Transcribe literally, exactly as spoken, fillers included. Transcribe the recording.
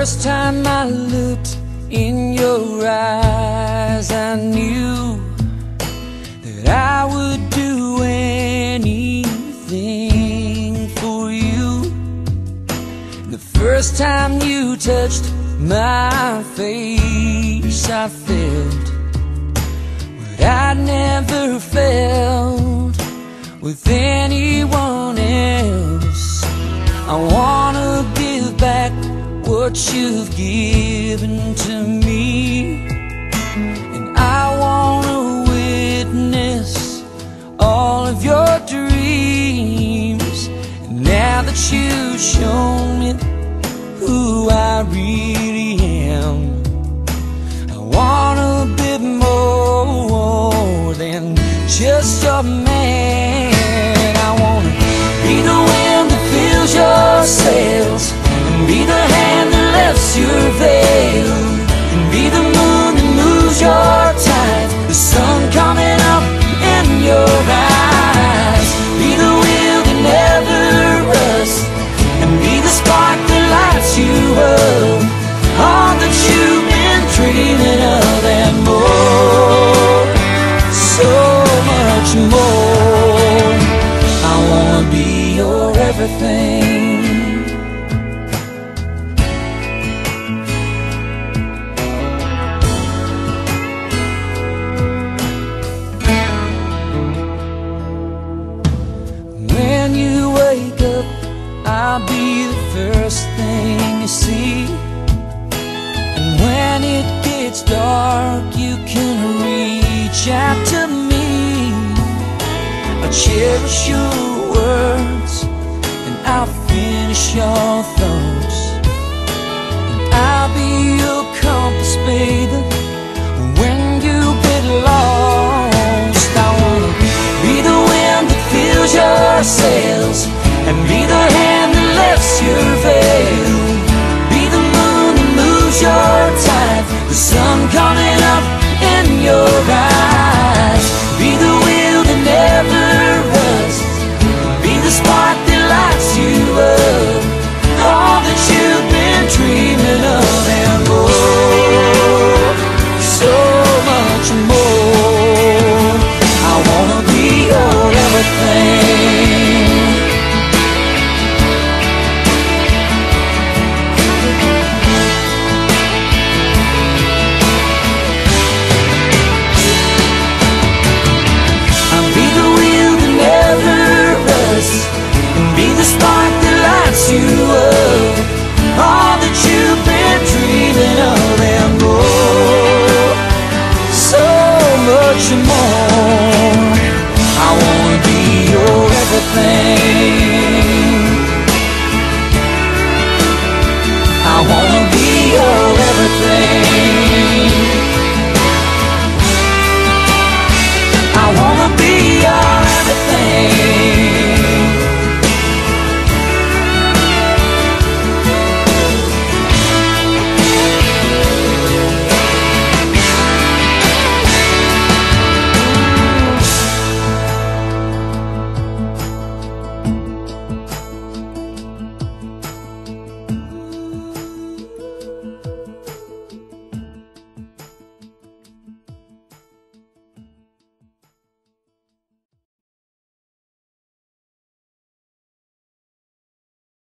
first time I looked in your eyes, I knew that I would do anything for you. The first time you touched my face, I felt what I'd never felt with anyone else. I wanna give back what you've given to me, and I wanna witness all of your dreams. And now that you've shown me who I really am, I want a bit more than just a man. I wanna be the wind that fills your sails, and be the hand that lifts your veil, and be the moon that moves your tides, the sun coming up in your eyes. Be the wheel that never rusts, and be the spark that lights you up, all that you've been dreaming of and more, so much more. I wanna be your everything. When you wake up, I'll be the first thing you see. And when it gets dark, you can reach out to me. I'll cherish your words, and I'll finish your thoughts, and I'll be your compass, baby, when you get lost. I wanna be the wind that fills your sails, and be the hand that lifts your veil, be the moon that moves your tide, the sun